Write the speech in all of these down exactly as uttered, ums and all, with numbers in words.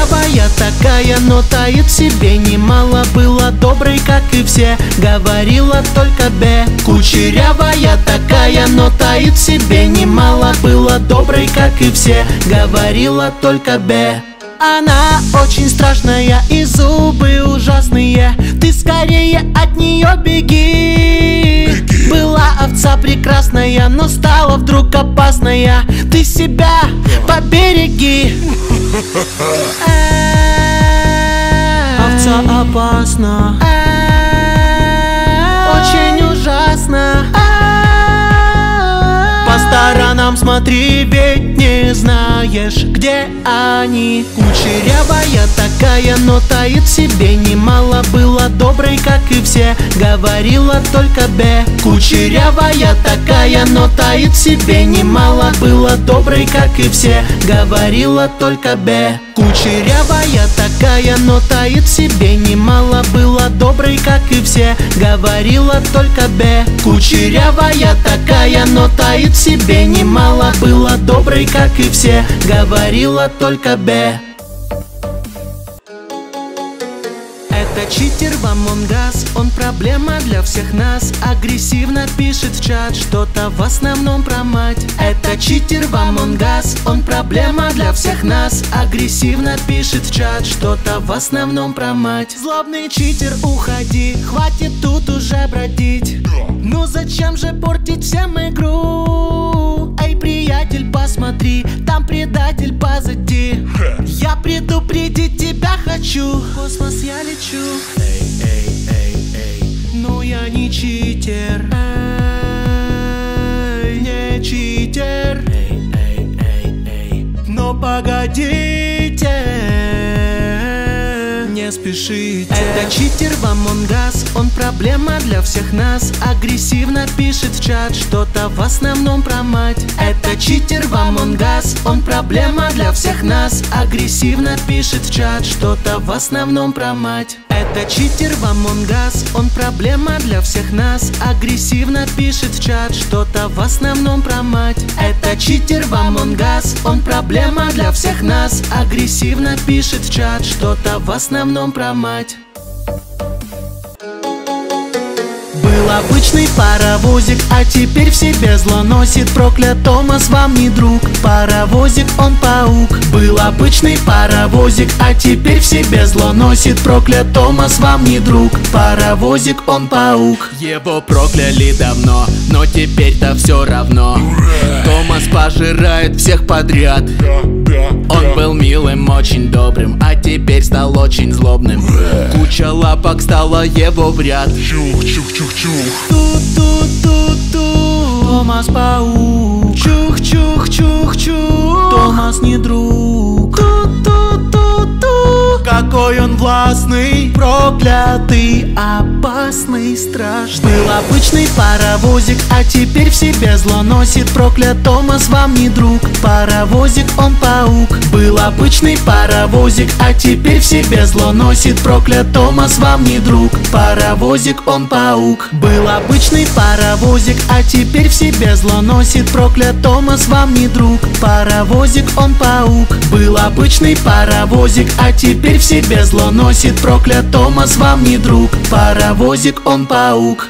Кучерявая такая, но таит в себе немало. Была доброй, как и все, говорила только Б. Кучерявая такая, но таит в себе немало. Была доброй, как и все, говорила только Б. Она очень страшная и зубы ужасные, ты скорее от нее беги. Беги. Была овца прекрасная, но стала вдруг опасная, ты себя побереги. Овца опасна, очень ужасно. По сторонам смотри, ведь не знаешь, где они. Кучерявая такая, но таит в себе немало. Была доброй, как и все, говорила только Б. Кучерявая такая, но таит в себе немало. Была доброй, как и все, говорила только Б. Кучерявая такая, но таит в себе немало. Была доброй, как и все, говорила только Б. Кучерявая такая, но таит в себе немало. Была доброй, как и все, говорила только Б. Это читер в Among Us, он проблема для всех нас. Агрессивно пишет в чат что-то в основном про мать. Это читер в Among Us, он проблема для всех нас. Агрессивно пишет в чат что-то в основном про мать. Злобный читер, уходи, хватит тут уже бродить. Ну зачем же портить всем игру? Эй, приятель, посмотри, там предатель позади. Я предупредить тебя хочу. В космос я лечу. Эй, эй, эй, эй. Но я не читер. Эй, не читер. Эй, эй, эй, эй. Но погодите, не спешите. Это читер в Among Us, он проблема для всех нас. Агрессивно пишет в чат что-то в основном про мать. Это читер в Among Us, он проблема для всех нас. Агрессивно пишет в чат что-то в основном про мать. Это читер в Among Us, он проблема для всех нас. Агрессивно пишет в чат что-то в основном про мать. Это читер в Among Us, он проблема для всех нас. Агрессивно пишет в чат что-то в основном про мать. Был обычный паровозик, а теперь в себе зло носит. Проклят Томас, вам не друг, паровозик, он паук. Был обычный паровозик, а теперь в себе зло носит. Проклят Томас, вам не друг, паровозик, он паук. Его прокляли давно, но теперь-то все равно. Томас пожирает всех подряд. Он был милым, очень добрым, а теперь стал очень злобным. Куча лапок стала его в ряд. Чух-чух-чух-чух. Ту-ту-ту-ту. Томас паук. Чух-чух-чух-чух. Томас не друг. Ту-ту-ту-ту. Какой он властный, проклятый, опасный, страшный. Был обычный паровозик, а теперь в себе зло носит. Проклят Томас, вам не друг, паровозик, он паук. Был обычный паровозик, а теперь в себе зло носит. Проклят Томас, вам не друг, паровозик, он паук. Был обычный паровозик, а теперь в себе зло носит. Проклят Томас, вам не друг, паровозик, он паук. Был обычный паровозик, а теперь в себе зло носит. Проклят Томас, вам не друг, паровозик, он паук.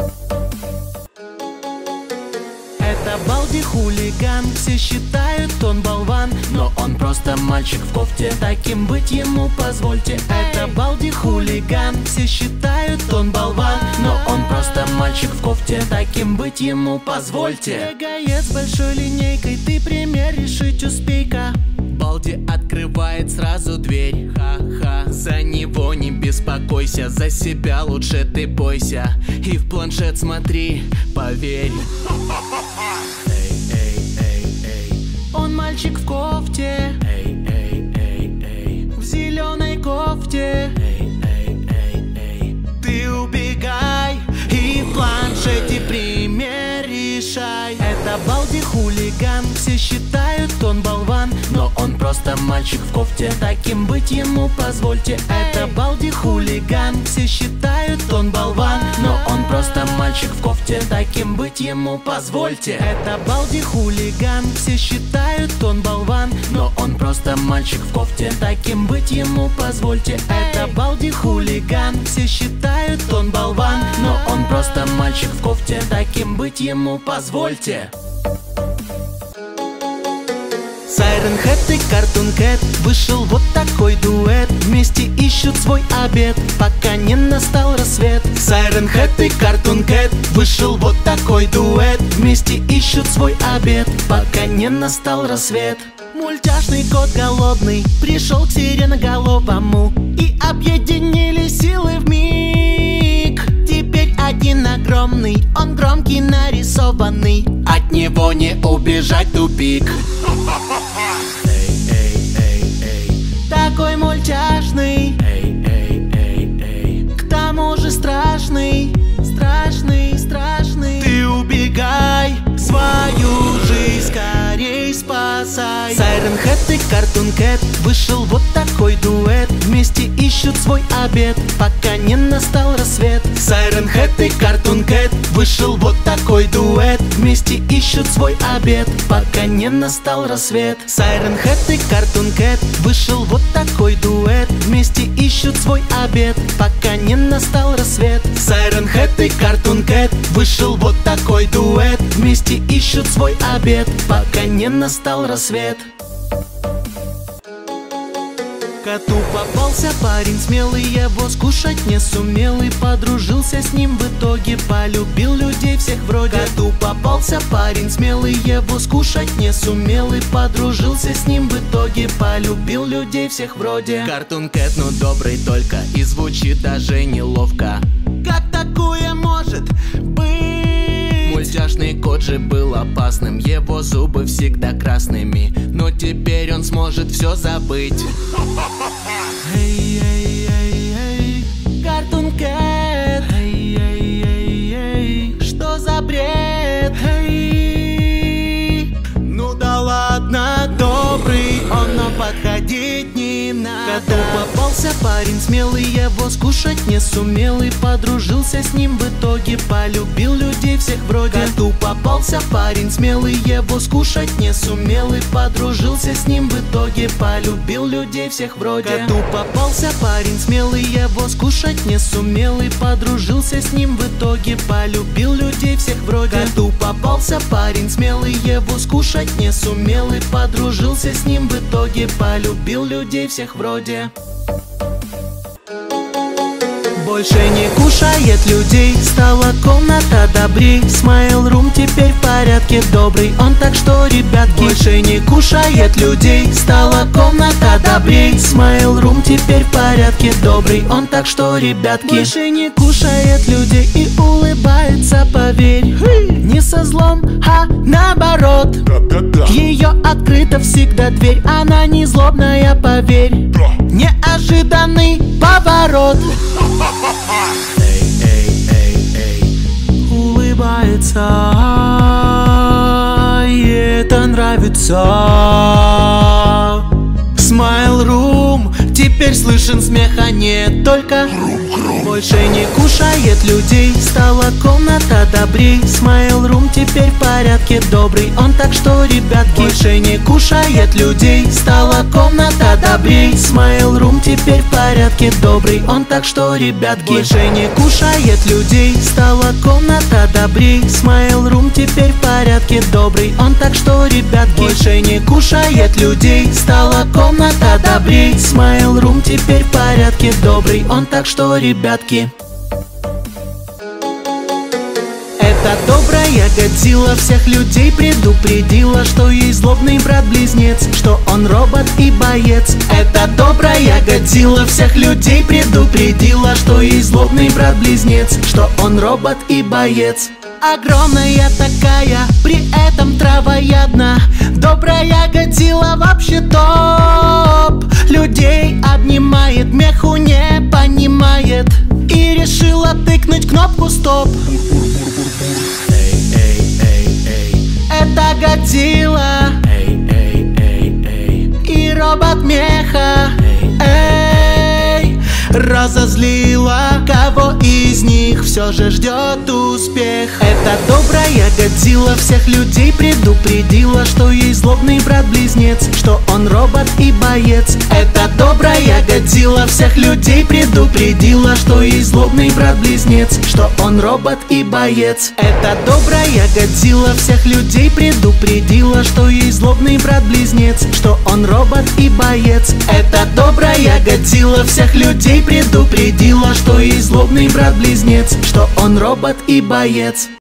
Это Балди хулиган, все считают он болван, но он просто мальчик в кофте, таким быть ему позвольте. Это Балди хулиган, все считают он болван, но он просто мальчик в кофте, таким быть ему позвольте. Бегаец с большой линейкой, ты пример решить успей-ка. Балди открывает сразу дверь, ха-ха. За него не беспокойся, за себя лучше ты бойся. И в планшет смотри, поверь. Эй, эй, эй, эй. Он мальчик в кофте, Эй, эй, эй, эй. в зеленой кофте. Эй, эй, эй, эй. Ты убегай и в планшете пример решай. Это Балди хулиган, все считают он болван, но он просто мальчик в кофте, таким быть ему позвольте. Это Балди хулиган, все считают он болван, но он просто мальчик в кофте, таким быть ему позвольте. Это Балди хулиган, все считают он болван, но он просто мальчик в кофте, таким быть ему позвольте. Это Балди хулиган, все считают он болван, но он просто мальчик в кофте, таким быть ему позвольте. Сайрен Хэт и Картун Кэт, вышел вот такой дуэт. Вместе ищут свой обед, пока не настал рассвет. Сайрен Хэт и Картун Кэт, вышел вот такой дуэт. Вместе ищут свой обед, пока не настал рассвет. Мультяшный кот голодный пришел к сиреноголовому, и объединили силы вмиг. Теперь один огромный, он громкий, нарисованный, от него не убежать, тупик. Эй, эй, эй, эй, Такой мультяшный, эй, эй, эй, эй. к тому же страшный, страшный, страшный. Ты убегай, свою жизнь скорей спасай. Сайрен Хэт и Картун Кэт, вышел вот такой дуэт. Вместе ищут свой обед, пока не настал рассвет. Сайрен Хэт и Картун Кэт, вышел вот такой дуэт. Вместе ищут свой обед, пока не настал рассвет. Сайрен Хэт и Картун Кэт, вышел вот такой дуэт. Вместе ищут свой обед, пока не настал рассвет. Сайрен Хэт и Картун Кэт, вышел вот такой дуэт. Вместе ищут свой обед, пока не настал рассвет. Коту попался парень смелый, его скушать не сумел и подружился с ним в итоге, полюбил людей всех вроде. Коту попался парень смелый, его скушать не сумел и подружился с ним в итоге, полюбил людей всех вроде. Картун Кэт, ну добрый только, и звучит даже неловко. Как такое может быть? Мультяшный кот же был опасным, его зубы всегда красными, но теперь он сможет все забыть. Эй, эй, эй, эй, Картун Кэт, эй, эй, эй, эй, что за бред? Эй, ну да ладно, добрый он, но подходить не надо. Коту попался парень смелый, его скушать не сумел и подружился с ним в итоге, полюбил людей всех вроде. Коту попался парень смелый, его скушать не сумел и подружился с ним в итоге, полюбил людей всех вроде. Коту попался парень смелый, его скушать не сумел и подружился с ним в итоге, полюбил людей всех вроде. Коту попался парень смелый, его скушать не сумел и подружился с ним в итоге, полюбил людей всех вроде. Больше не кушает людей, стала комната добрей. Смайл Рум теперь в порядке, добрый он, так что, ребятки, больше не кушает людей, стала комната добрей. Смайл Рум теперь в порядке, добрый он, так что, ребятки, больше не кушает людей и улыбается, поверь, не со злом, а наоборот. Ее открыта всегда дверь, она не злобная, поверь, неожиданный поворот. Эй, эй, эй, эй, Улыбается, и это нравится. Смайл Рум, теперь слышен смех, а не только. Больше не кушает людей, стала комната добрей. Смайл Рум теперь в порядке, добрый он, так что, ребятки, больше не кушает людей, стала комната добрей. Смайл Рум теперь в порядке, добрый он, так что, ребятки, больше не кушает людей, стала комната добрей. Смайл Рум теперь в порядке, добрый он, так что, ребятки, больше не кушает людей, стала комната добрей. Смайл Рум теперь в порядке, добрый он, так что, ребятки. Эта добрая Годзилла всех людей предупредила, что есть злобный брат-близнец, что он робот и боец. Эта добрая Годзилла всех людей предупредила, что есть злобный брат-близнец, что он робот и боец. Огромная такая, при этом травоядна. Добрая Годзилла вообще топ. Людей обнимает, меху не понимает, и решила тыкнуть кнопку стоп. эй, эй, эй, эй, Это Годзилла эй, эй, эй, эй, и робот меха. Эй, разозлила кого из них все же ждет успех. Эта добрая Годзилла всех людей предупредила, что ей злобный брат-близнец, что он робот и боец. Эта добрая Годзилла всех людей предупредила, что ей злобный брат-близнец, что он робот и боец. Эта добрая Годзилла всех людей предупредила, что ей злобный брат-близнец, что он робот и боец. Эта добрая Годзилла всех людей предупредила, что ей злобный брат-близнец, что он робот и боец.